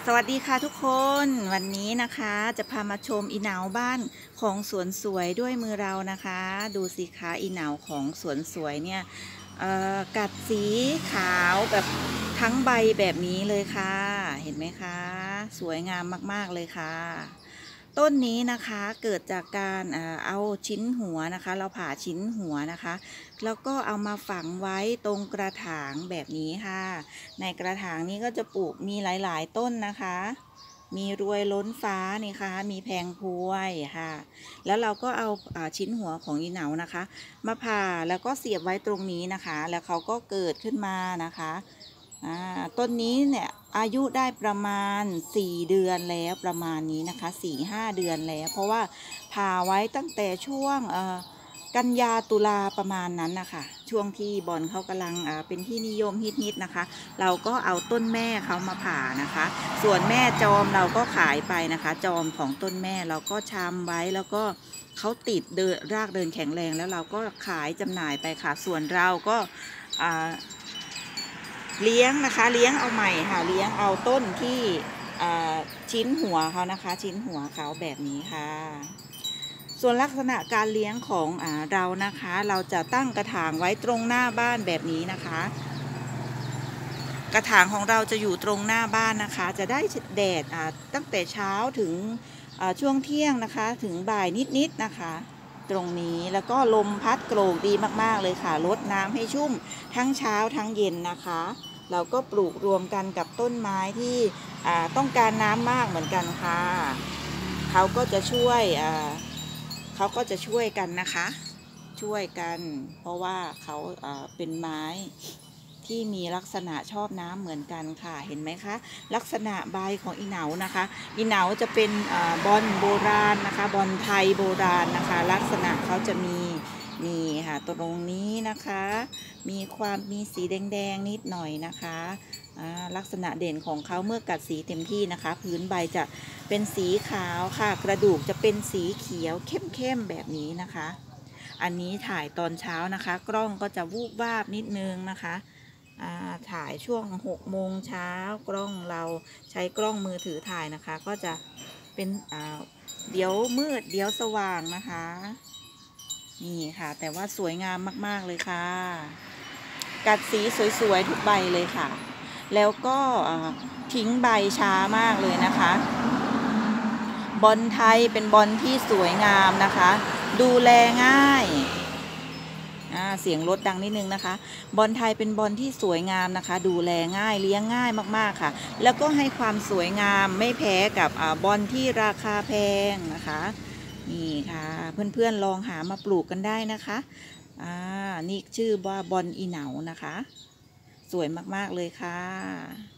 สวัสดีค่ะทุกคนวันนี้นะคะจะพามาชมอีเหนาบ้านของสวนสวยด้วยมือเรานะคะดูสิคะอีเหนาของสวนสวยเนี่ยกัดสีขาวแบบทั้งใบแบบนี้เลยค่ะเห็นไหมคะสวยงามมากๆเลยค่ะต้นนี้นะคะเกิดจากการเอาชิ้นหัวนะคะเราผ่าชิ้นหัวนะคะแล้วก็เอามาฝังไว้ตรงกระถางแบบนี้ค่ะในกระถางนี้ก็จะปลูกมีหลายๆต้นนะคะมีรวยล้นฟ้านี่ค่ะมีแพงพวยค่ะแล้วเราก็เอาชิ้นหัวของอีเหนานะคะมาผ่าแล้วก็เสียบไว้ตรงนี้นะคะแล้วเขาก็เกิดขึ้นมานะคะต้นนี้เนี่ยอายุได้ประมาณ4 เดือนแล้วประมาณนี้นะคะ4-5 เดือนแล้วเพราะว่าผ่าไว้ตั้งแต่ช่วงกันยาตุลาประมาณนั้นนะคะช่วงที่บอลเขากำลังเป็นที่นิยมฮิตๆนะคะเราก็เอาต้นแม่เขามาผ่านะคะส่วนแม่จอมเราก็ขายไปนะคะจอมของต้นแม่เราก็ชำไว้แล้วก็เขาติดเดินรากเดินแข็งแรงแล้วเราก็ขายจำหน่ายไปค่ะส่วนเราก็เลี้ยงนะคะเลี้ยงเอาใหม่ค่ะเลี้ยงเอาต้นที่ชิ้นหัวเขานะคะชิ้นหัวเขาแบบนี้ค่ะส่วนลักษณะการเลี้ยงของเรานะคะเราจะตั้งกระถางไว้ตรงหน้าบ้านแบบนี้นะคะกระถางของเราจะอยู่ตรงหน้าบ้านนะคะจะได้แดดตั้งแต่เช้าถึงช่วงเที่ยงนะคะถึงบ่ายนิดๆนะคะตรงนี้แล้วก็ลมพัดโกรกดีมากๆเลยค่ะรดน้ำให้ชุ่มทั้งเช้าทั้งเย็นนะคะเราก็ปลูกรวมกันกับต้นไม้ที่ต้องการน้ำมากเหมือนกันค่ะเขาก็จะช่วยกันนะคะช่วยกันเพราะว่าเขาเป็นไม้ที่มีลักษณะชอบน้ำเหมือนกันค่ะเห็นไหมคะลักษณะใบของอีเหนานะคะอีเหนาจะเป็นบอนโบราณนะคะบอนไทยโบราณนะคะลักษณะเขาจะมีนี่ค่ะตรงนี้นะคะมีสีแดงๆนิดหน่อยนะคะลักษณะเด่นของเขาเมื่อกัดสีเต็มที่นะคะพื้นใบจะเป็นสีขาวค่ะกระดูกจะเป็นสีเขียวเข้มๆแบบนี้นะคะอันนี้ถ่ายตอนเช้านะคะกล้องก็จะวูบวาบนิดนึงนะคะถ่ายช่วง6 โมงเช้ากล้องเราใช้กล้องมือถือถ่ายนะคะก็จะเป็นเดี๋ยวมืดเดี๋ยวสว่างนะคะนี่ค่ะแต่ว่าสวยงามมากๆเลยค่ะกัดสีสวยๆทุกใบเลยค่ะแล้วก็ทิ้งใบช้ามากเลยนะคะบอลไทยเป็นบอลที่สวยงามนะคะดูแลง่ายเสียงรถดังนิดนึงนะคะบอลไทยเป็นบอลที่สวยงามนะคะดูแลง่ายเลี้ยงง่ายมากๆค่ะแล้วก็ให้ความสวยงามไม่แพ้กับบอลที่ราคาแพงนะคะนี่ค่ะเพื่อนๆลองหามาปลูกกันได้นะคะนี่ชื่อว่าบอลอีเหนานะคะสวยมากๆเลยค่ะ